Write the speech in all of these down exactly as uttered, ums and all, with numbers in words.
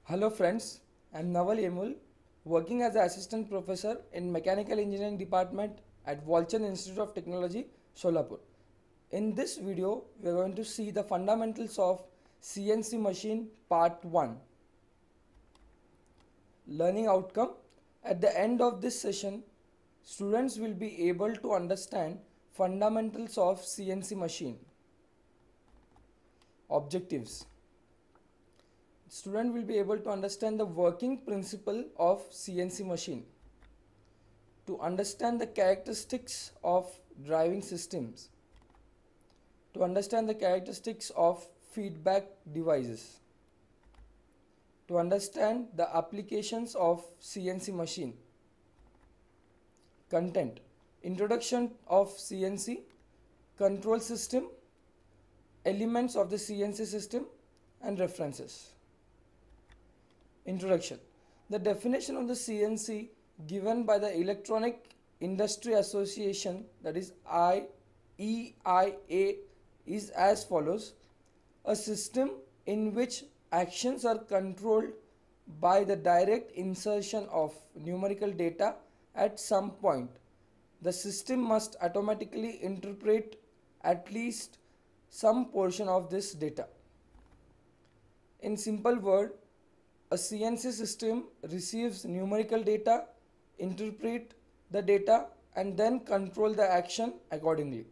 Hello friends, I am Naval Yemul, working as an assistant professor in Mechanical Engineering Department at Walchand Institute of Technology, Solapur. In this video, we are going to see the fundamentals of C N C machine part one. Learning outcome. At the end of this session, students will be able to understand fundamentals of C N C machine. Objectives. Student will be able to understand the working principle of C N C machine, to understand the characteristics of driving systems, to understand the characteristics of feedback devices, to understand the applications of C N C machine. Content: introduction of C N C, control system, elements of the C N C system, and references. Introduction. The definition of the C N C given by the Electronic Industry Association, that is E I A, is as follows: a system in which actions are controlled by the direct insertion of numerical data at some point. The system must automatically interpret at least some portion of this data. In simple word, a C N C system receives numerical data, interpret the data, and then control the action accordingly.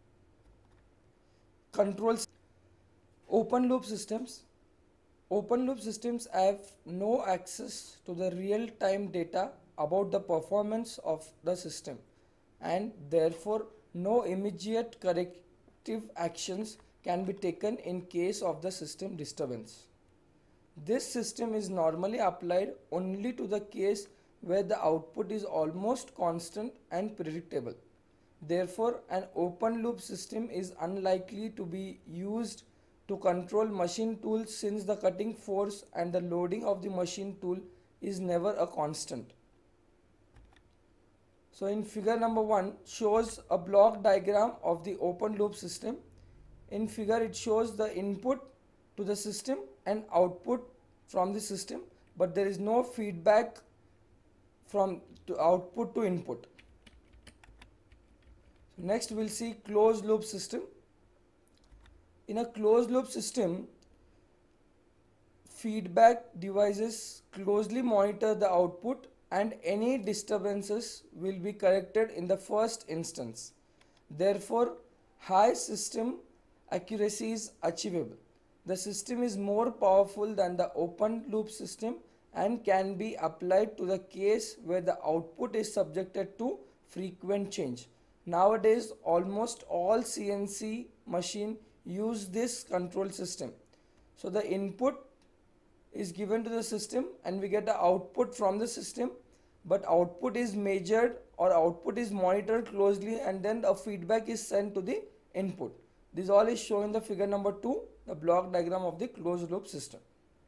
Controls. Open loop systems. Open loop systems have no access to the real-time data about the performance of the system, and therefore no immediate corrective actions can be taken in case of the system disturbance. This system is normally applied only to the case where the output is almost constant and predictable. Therefore, an open loop system is unlikely to be used to control machine tools, since the cutting force and the loading of the machine tool is never a constant. So in figure number one shows a block diagram of the open loop system. In figure it shows the input to the system and output from the system, but there is no feedback from to output to input. Next we'll see closed loop system. In a closed loop system, feedback devices closely monitor the output, and any disturbances will be corrected in the first instance. Therefore, high system accuracy is achievable. The system is more powerful than the open loop system and can be applied to the case where the output is subjected to frequent change. Nowadays, almost all C N C machine use this control system. So the input is given to the system and we get the output from the system, but output is measured or output is monitored closely, and then the feedback is sent to the input. This all is shown in the figure number two, the block diagram of the closed loop system.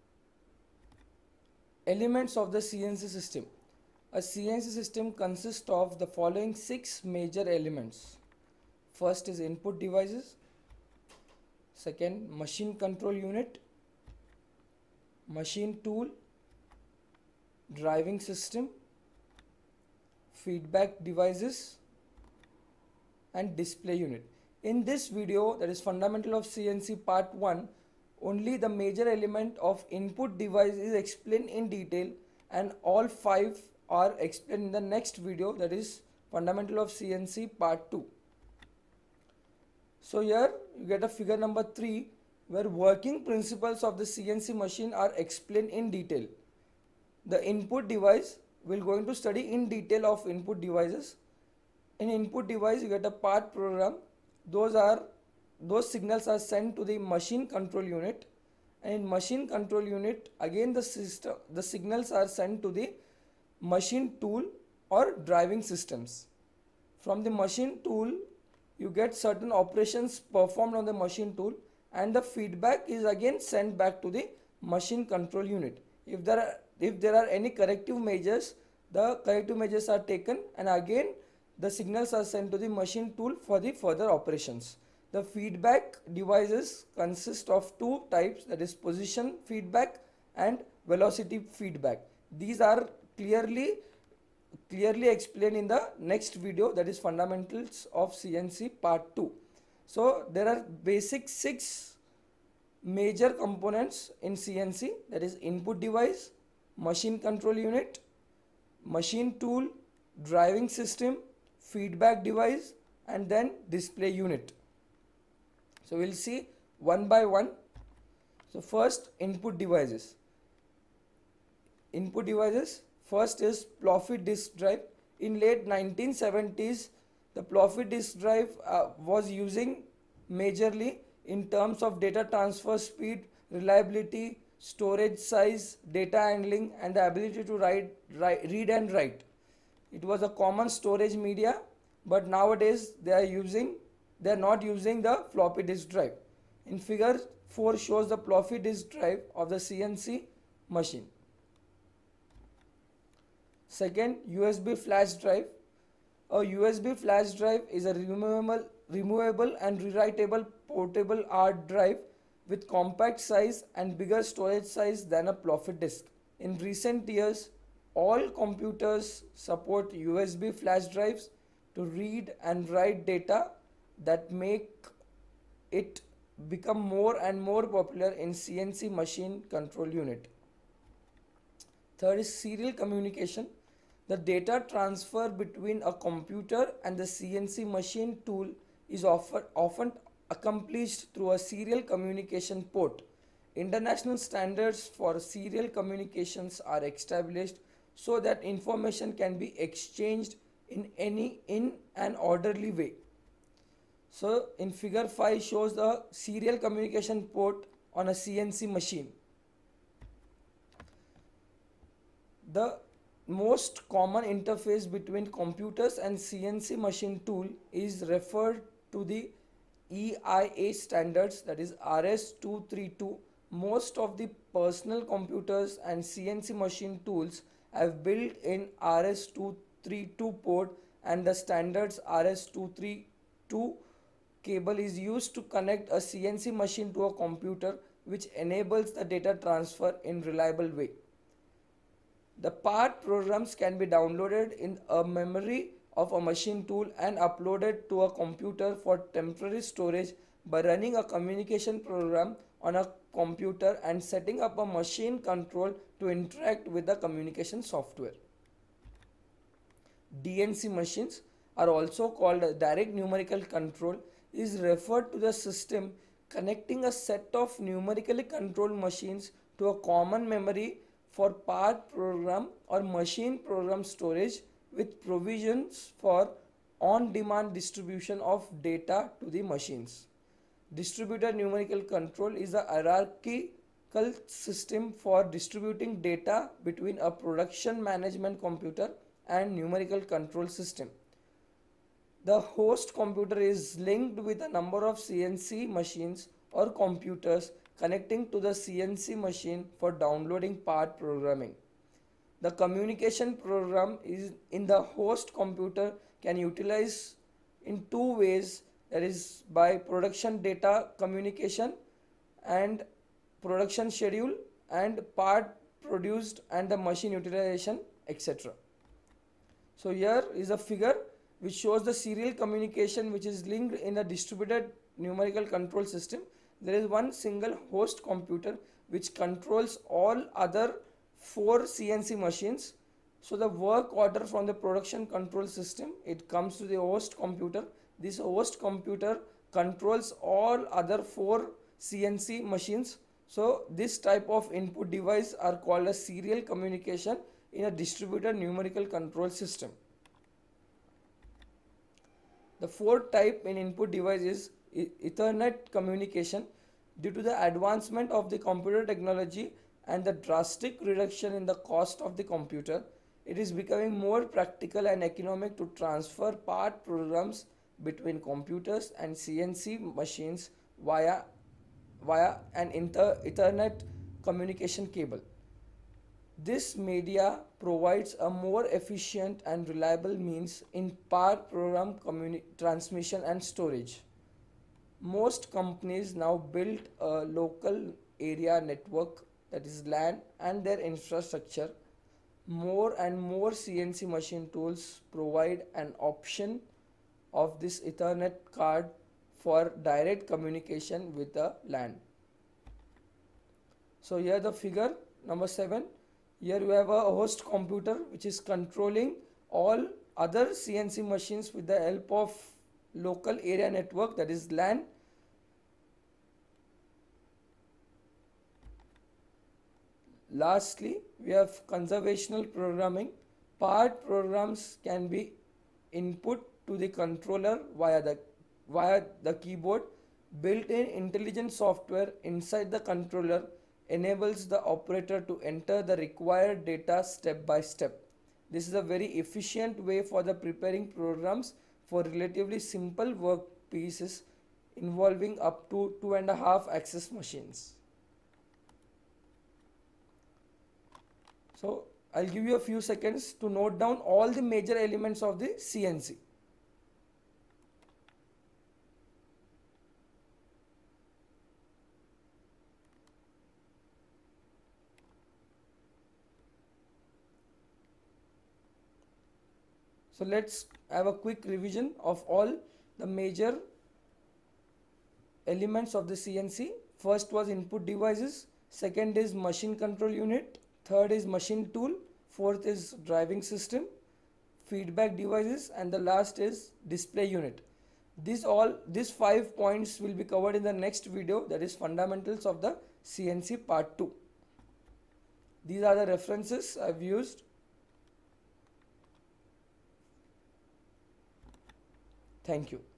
Elements of the C N C system. A C N C system consists of the following six major elements. First is input devices. Second, machine control unit, machine tool, driving system, feedback devices, and display unit. In this video, that is fundamental of C N C part one, only the major element of input device is explained in detail, and all five are explained in the next video, that is fundamental of C N C part two. So here you get a figure number three where working principles of the C N C machine are explained in detail. The input device, we are going to study in detail of input devices. In input device you get a part program. Those are those signals are sent to the machine control unit, and in machine control unit again the system the signals are sent to the machine tool or driving systems. From the machine tool you get certain operations performed on the machine tool, and the feedback is again sent back to the machine control unit. If there are if there are any corrective measures, the corrective measures are taken, and again the signals are sent to the machine tool for the further operations. The feedback devices consist of two types, that is position feedback and velocity feedback. These are clearly clearly explained in the next video, that is fundamentals of C N C part two. So there are basic six major components in C N C, that is input device, machine control unit, machine tool, driving system, feedback device, and then display unit. So we'll see one by one. So first, input devices. Input devices, first is floppy disk drive. In late nineteen seventies, the floppy disk drive uh, was using majorly in terms of data transfer speed, reliability, storage size, data handling, and the ability to write, write, read and write. It was a common storage media, but nowadays they are using, they are not using the floppy disk drive. In figure four shows the floppy disk drive of the C N C machine. Second, U S B flash drive. A U S B flash drive is a removable, removable and rewritable portable hard drive with compact size and bigger storage size than a floppy disk. In recent years, all computers support U S B flash drives to read and write data, that make it become more and more popular in C N C machine control unit. Third is serial communication. The data transfer between a computer and the C N C machine tool is often, often accomplished through a serial communication port. International standards for serial communications are established so that information can be exchanged in any in an orderly way. So in figure five shows the serial communication port on a C N C machine. The most common interface between computers and C N C machine tool is referred to the E I A standards, that is R S two thirty-two. Most of the personal computers and C N C machine tools have built-in R S two thirty-two port, and the standards R S two thirty-two cable is used to connect a C N C machine to a computer, which enables the data transfer in reliable way. The part programs can be downloaded in a memory of a machine tool and uploaded to a computer for temporary storage by running a communication program on a computer and setting up a machine control to interact with the communication software. D N C machines are also called direct numerical control, is referred to the system connecting a set of numerically controlled machines to a common memory for part program or machine program storage, with provisions for on-demand distribution of data to the machines. Distributed numerical control is a hierarchical system for distributing data between a production management computer and numerical control system. The host computer is linked with a number of C N C machines or computers connecting to the C N C machine for downloading part programming. The communication program is in the host computer can utilize in two ways, that is by production data communication and production schedule and part produced and the machine utilization, et cetera. So here is a figure which shows the serial communication which is linked in a distributed numerical control system. There is one single host computer which controls all other four C N C machines. So the work order from the production control system, it comes to the host computer. This host computer controls all other four C N C machines. So this type of input device are called a serial communication in a distributed numerical control system. The fourth type in input device is Ethernet communication. Due to the advancement of the computer technology and the drastic reduction in the cost of the computer, it is becoming more practical and economic to transfer part programs between computers and C N C machines via, via an inter Ethernet communication cable. This media provides a more efficient and reliable means in part program transmission and storage. Most companies now build a local area network that is LAN, and their infrastructure. More and more C N C machine tools provide an option of this Ethernet card for direct communication with the LAN. So here the figure number seven. Here we have a host computer which is controlling all other C N C machines with the help of local area network, that is LAN. Lastly, we have conservational programming. Part programs can be input to the controller via the via the keyboard. Built-in intelligent software inside the controller enables the operator to enter the required data step by step. This is a very efficient way for the preparing programs for relatively simple work pieces involving up to two and a half access machines. So I'll give you a few seconds to note down all the major elements of the C N C. So let's have a quick revision of all the major elements of the C N C. First was input devices, second is machine control unit, third is machine tool, fourth is driving system, feedback devices, and the last is display unit. These all these five points will be covered in the next video, that is fundamentals of the C N C part two. These are the references I've used. Thank you.